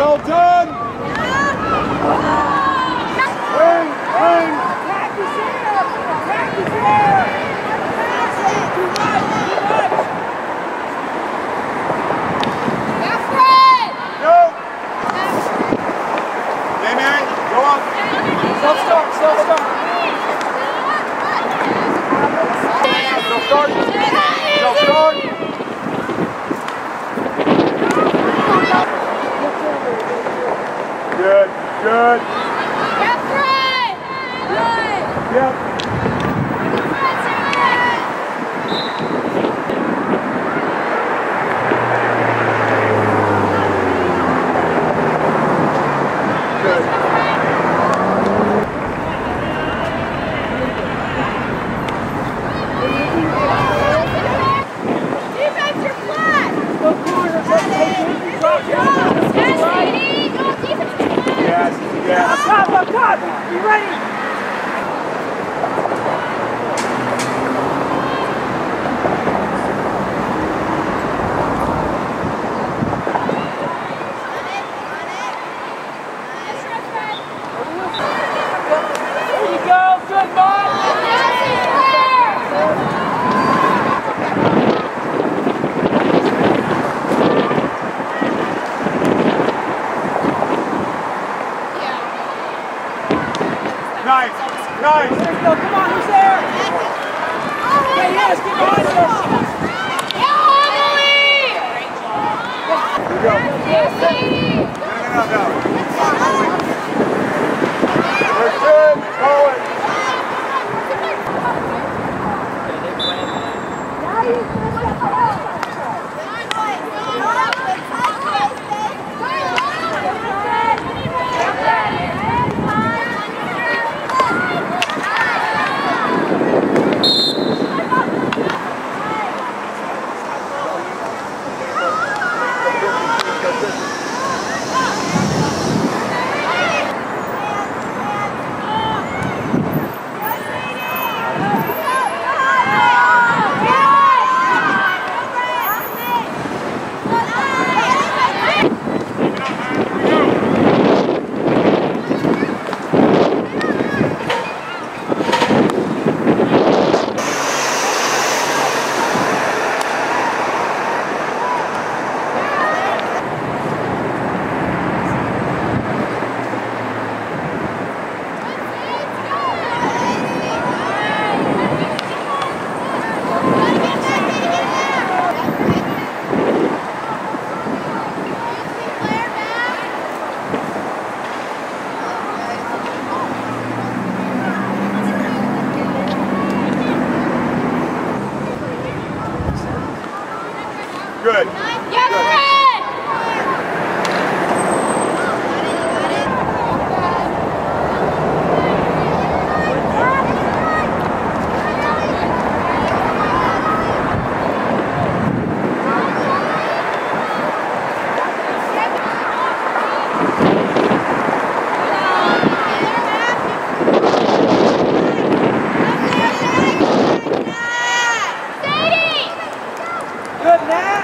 Well done! Wing! Wing! Attack is here! Attack is here! Too much! Too much! Yes, Fred! Go! Damien, go up! Self-start! Self-start! Self-start! Self-start! Good, good. Yes, Fred! Good! Yep. Good. Defense, you're flat! Go corner! Drop down! Yes, Katie! Go defense! Yes, yes. Up top! Up top! Be ready! There you go! Good, Bob! Nice, nice. There you go! Come on! Who's there? Okay, yes! Get behind us! Here we go. Yes, Katie! No. We're good. Call it. Good. Yes, Fred! Good, Nat!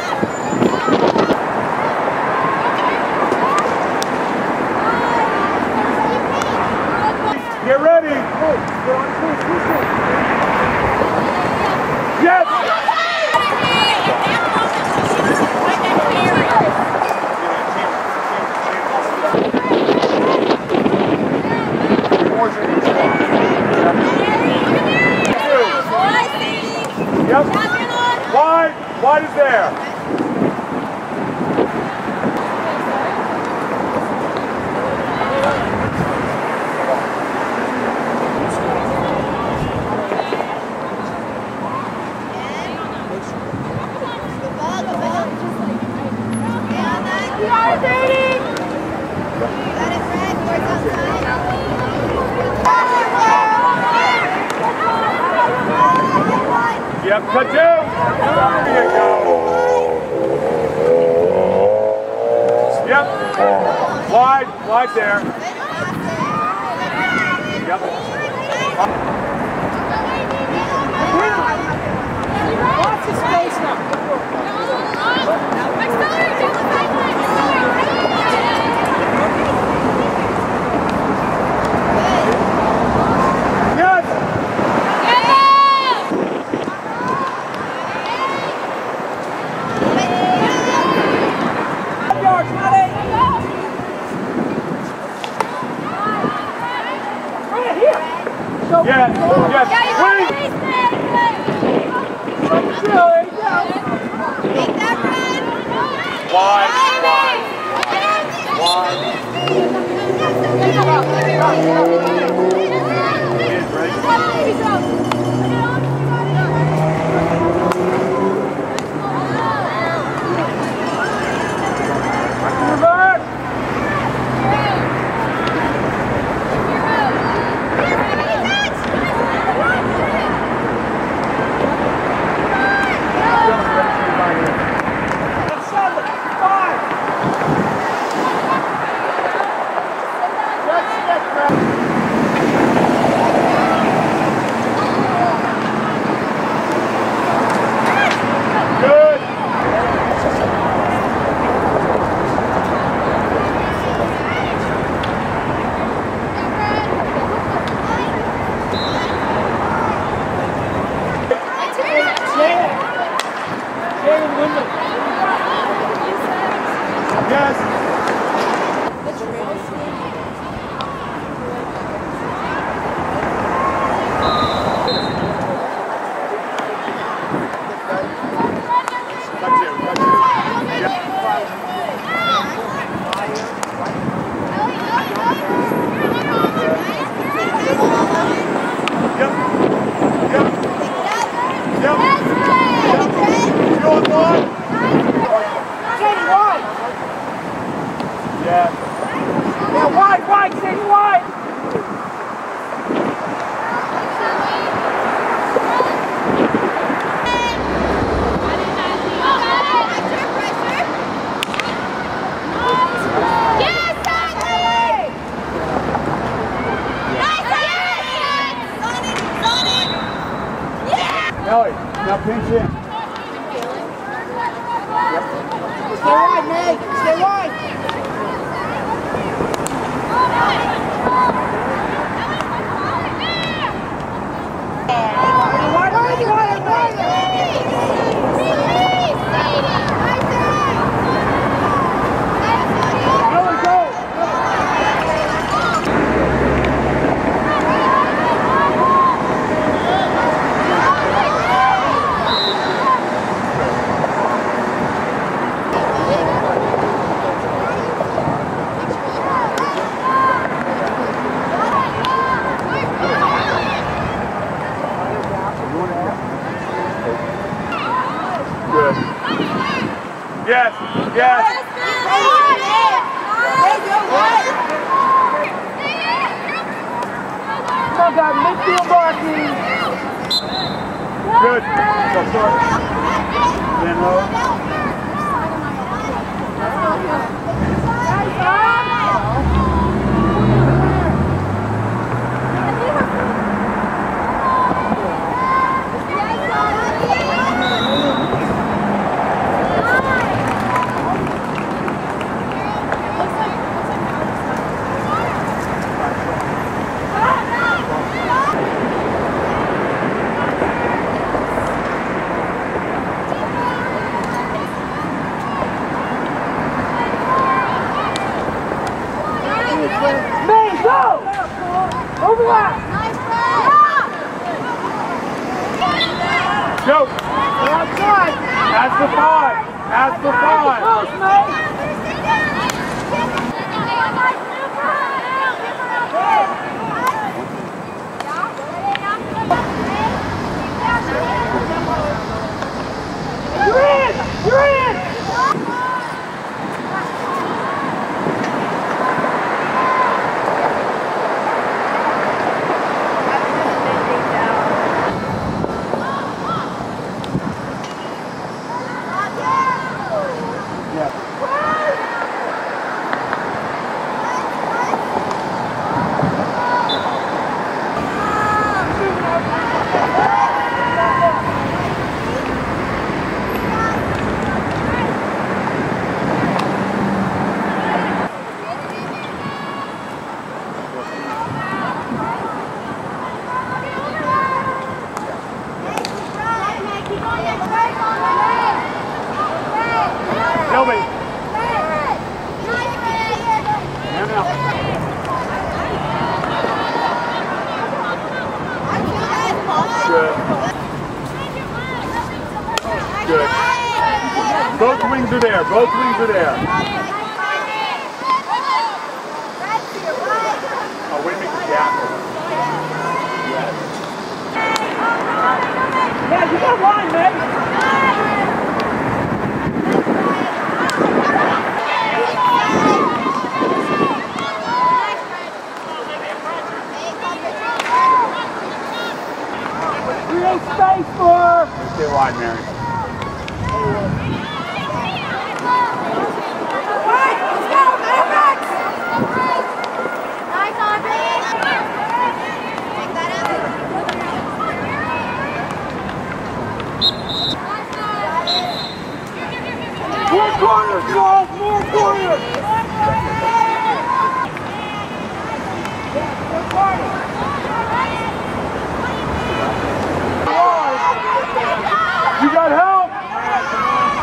Get ready. Yes. Yep. Wide. Wide is there. Yep, cut down. There you go. Yep. Wide there. Yep. Lots of space now. Accelerate down the sideline. Yes. Ellie, now pinch in. Stay wide, Meg. Stay wide. Good. Yes, yes. Come on, guys, midfield marking. Good. So short. Then low. Main, go! Overlap! Go. They're outside! That's the 5. That's the 5. Close, May! You're in! You're in! Shelby. Good. Good. Both wings are there. Both wings are there. Oh, wait a minute. Yeah. Yeah, you got line, man. Create space for. Stay wide, Mary. Let's go, Mavericks! More corners, Charles! More corners! You got help!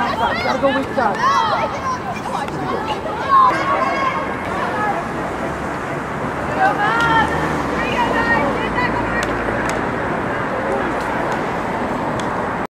side. Gotta go weak side. Go back.